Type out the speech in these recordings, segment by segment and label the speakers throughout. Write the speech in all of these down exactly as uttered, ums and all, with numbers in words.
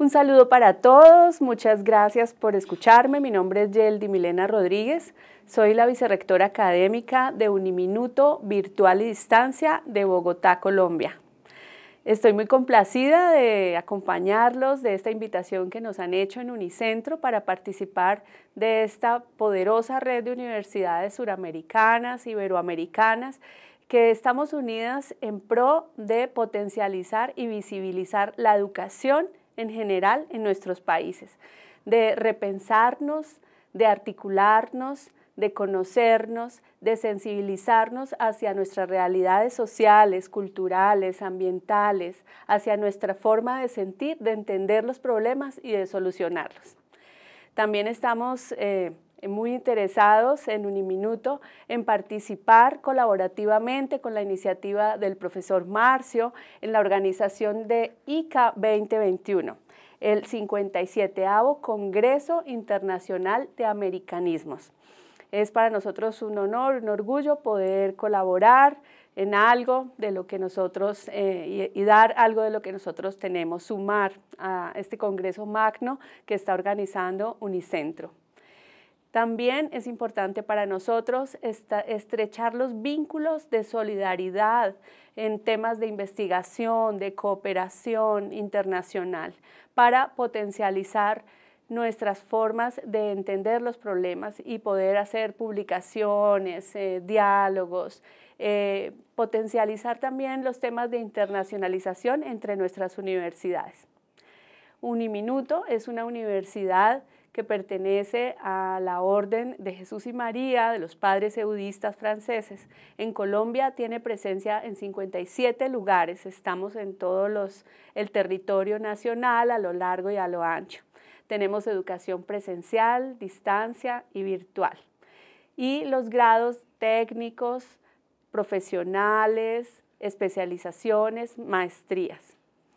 Speaker 1: Un saludo para todos, muchas gracias por escucharme. Mi nombre es Yeldi Milena Rodríguez, soy la vicerrectora académica de Uniminuto Virtual y Distancia de Bogotá, Colombia. Estoy muy complacida de acompañarlos de esta invitación que nos han hecho en Unicentro para participar de esta poderosa red de universidades suramericanas, iberoamericanas, que estamos unidas en pro de potencializar y visibilizar la educación en general en nuestros países, de repensarnos, de articularnos, de conocernos, de sensibilizarnos hacia nuestras realidades sociales, culturales, ambientales, hacia nuestra forma de sentir, de entender los problemas y de solucionarlos. También estamos eh, muy interesados en Uniminuto en participar colaborativamente con la iniciativa del profesor Marcio en la organización de I C A veinte veintiuno, el cincuenta y séptimo Congreso Internacional de Americanismos. Es para nosotros un honor, un orgullo poder colaborar en algo de lo que nosotros eh, y, y dar algo de lo que nosotros tenemos, sumar a este congreso magno que está organizando Unicentro. También es importante para nosotros esta, estrechar los vínculos de solidaridad en temas de investigación, de cooperación internacional, para potencializar nuestras formas de entender los problemas y poder hacer publicaciones, eh, diálogos, eh, potencializar también los temas de internacionalización entre nuestras universidades. Uniminuto es una universidad que pertenece a la Orden de Jesús y María, de los Padres Eudistas franceses. En Colombia tiene presencia en cincuenta y siete lugares, estamos en todo los, el territorio nacional, a lo largo y a lo ancho. Tenemos educación presencial, distancia y virtual. Y los grados técnicos, profesionales, especializaciones, maestrías.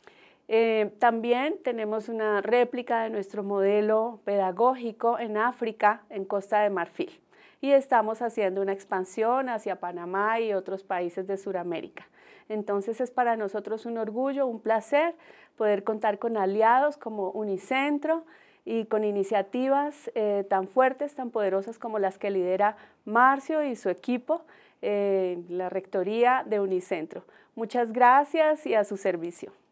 Speaker 1: Eh, también tenemos una réplica de nuestro modelo pedagógico en África, en Costa de Marfil. Y estamos haciendo una expansión hacia Panamá y otros países de Sudamérica. Entonces es para nosotros un orgullo, un placer poder contar con aliados como Unicentro y con iniciativas eh, tan fuertes, tan poderosas como las que lidera Marcio y su equipo, eh, la rectoría de Unicentro. Muchas gracias y a su servicio.